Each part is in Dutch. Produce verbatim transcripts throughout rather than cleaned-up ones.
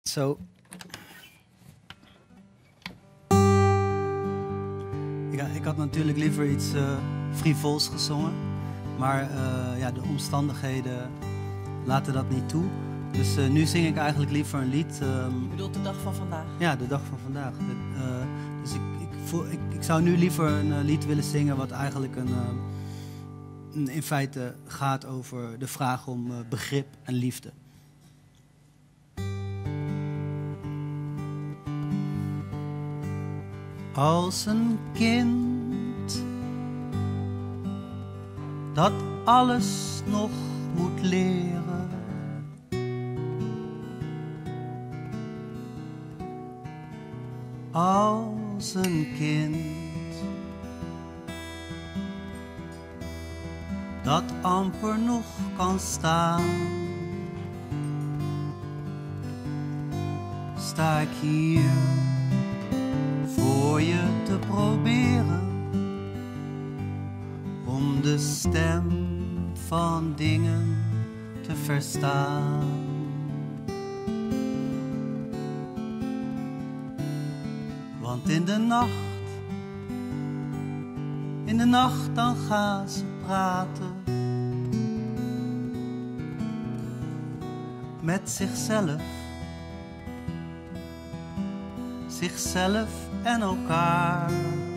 Zo. Ja, ik had natuurlijk liever iets uh, frivols gezongen. Maar uh, ja, de omstandigheden laten dat niet toe. Dus uh, nu zing ik eigenlijk liever een lied. Um, Je bedoelt de dag van vandaag? Ja, de dag van vandaag. Uh, dus ik, ik, voel, ik, ik zou nu liever een uh, lied willen zingen wat eigenlijk een, uh, een, in feite gaat over de vraag om uh, begrip en liefde. Als een kind dat alles nog moet leren, als een kind dat amper nog kan staan, sta ik hier voor je te proberen om de stem van dingen te verstaan. Want in de nacht, in de nacht dan gaan ze praten met zichzelf, zichzelf en elkaar.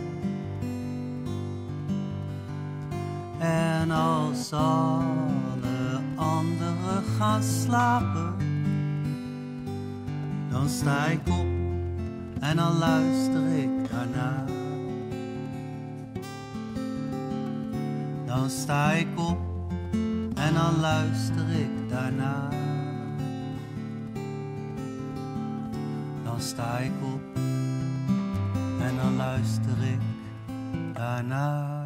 En als alle anderen gaan slapen, dan sta ik op en dan luister ik daarnaar. Dan sta ik op en dan luister ik daarnaar. Dan sta ik op en dan luister ik daarnaar.